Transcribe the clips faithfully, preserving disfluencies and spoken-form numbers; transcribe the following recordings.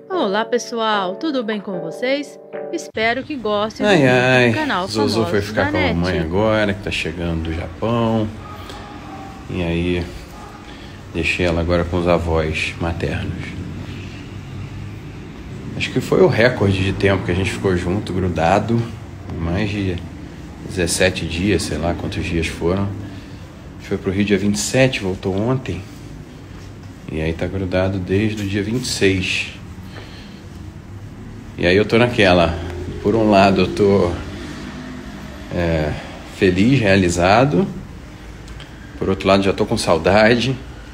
Olá pessoal, tudo bem com vocês? Espero que gostem ai, do, ai. do canal Zozo foi Famosos ficar da com a Net. mamãe agora, que tá chegando do Japão. E aí, deixei ela agora com os avós maternos. Acho que foi o recorde de tempo que a gente ficou junto, grudado. Mais de dezessete dias, sei lá quantos dias foram. A gente foi pro Rio dia vinte e sete, voltou ontem. E aí tá grudado desde o dia vinte e seis. E aí eu tô naquela. Por um lado eu tô é, feliz, realizado. Por outro lado já tô com saudade.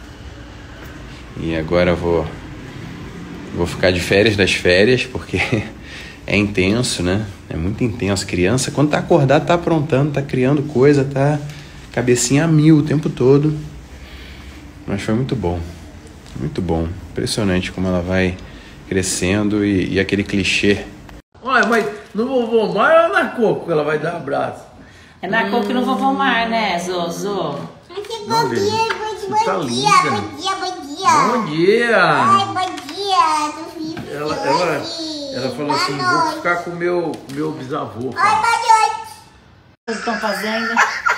E agora eu vou, vou ficar de férias das férias, porque é intenso, né? É muito intenso. Criança, quando tá acordado, tá aprontando, tá criando coisa, tá cabecinha a mil o tempo todo. Mas foi muito bom. Muito bom. Impressionante como ela vai crescendo e, e aquele clichê. Olha, mas no Vovô Mar ou na Coco que ela vai dar abraço? É na Coco e no Vovô Mar, né, Zozo? Não, Bom dia, Você bom, tá bom dia, linda. bom dia, bom dia. Bom dia! Ai, bom dia, do filho Ela, de ela, hoje. ela falou Boa assim, noite. vou ficar com o meu, meu bisavô. Oi, boa noite. O que vocês estão fazendo?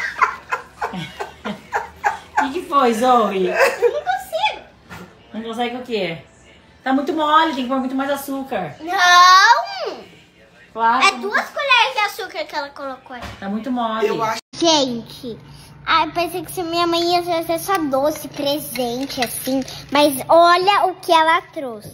O que, que foi, Zoe? Eu não consigo. Não consegue o quê? Tá muito mole, tem que pôr muito mais açúcar. Não. Claro. É duas colheres de açúcar que ela colocou aí. Tá muito mole. Eu acho. Gente, ah, eu pensei que se minha mãe ia trazer só doce, presente, assim. Mas olha o que ela trouxe.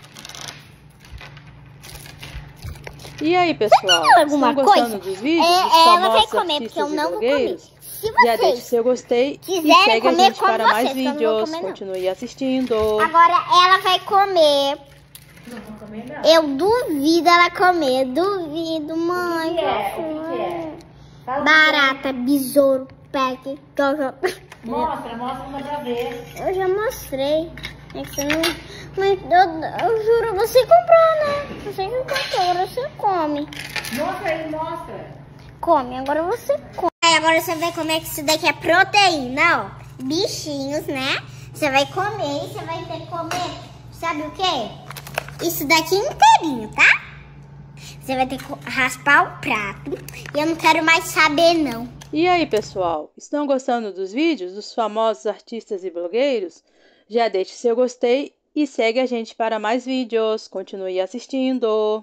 E aí pessoal, Tem alguma estão gostando coisa? dos vídeos? É, dos ela vai famosos comer, porque eu artistas e não vou comer. blogueiros? Se Já deixe vocês seu gostei e quiserem segue a comer, gente com para mais vocês, que eu não vou vídeos. comer, não. Continue assistindo. Agora ela vai comer. Não vou comer, não. Eu duvido ela comer. Duvido, mãe. O que é? O que é? Fala o que Barata, besouro, peque, jojo. é. Mostra, mostra pra pra ver. Eu já mostrei. É que você não. Mas eu, eu juro, você comprou, né? Você que comprou, agora você come. Mostra aí, mostra. Come, agora você come. Aí agora você vai comer que isso daqui é proteína, ó. Bichinhos, né? Você vai comer e você vai ter que comer, sabe o quê? Isso daqui inteirinho, tá? Você vai ter que raspar o prato. E eu não quero mais saber, não. E aí pessoal, estão gostando dos vídeos dos famosos artistas e blogueiros? Já deixe seu gostei e segue a gente para mais vídeos. Continue assistindo.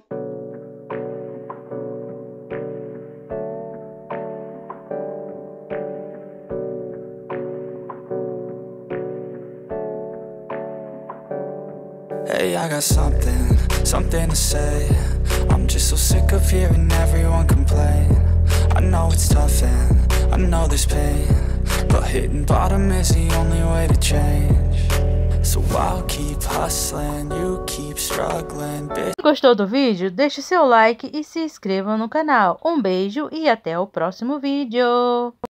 Hey, I got something, something to say. I'm just so sick of hearing everyone complain. I know it's tough and I know there's pain, but hitting bottom is the only way to change. So I'll keep hustling, you keep struggling, bitch. Se gostou do vídeo, deixe seu like e se inscreva no canal. Um beijo e até o próximo vídeo.